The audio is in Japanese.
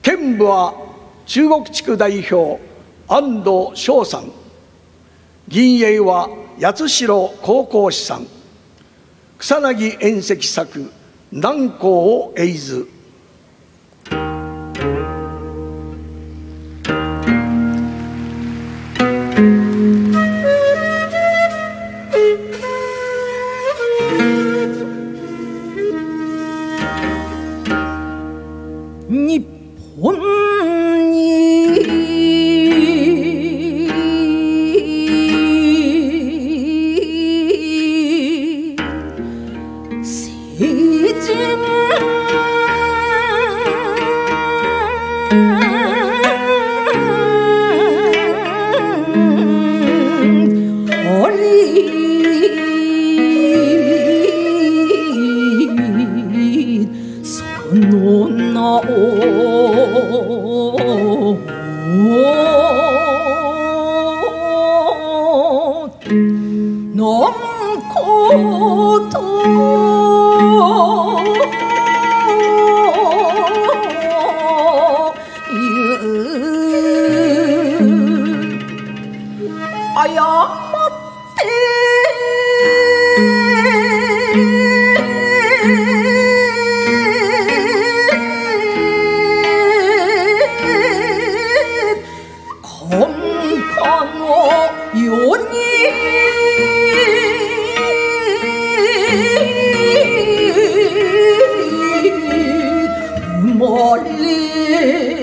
剣舞は中国地区代表安藤翔さん、銀影は八代高校士さん、草薙宴席作南光を永ず。 日本に成人ありその名をなんこというあやまって今夏の世に生まれ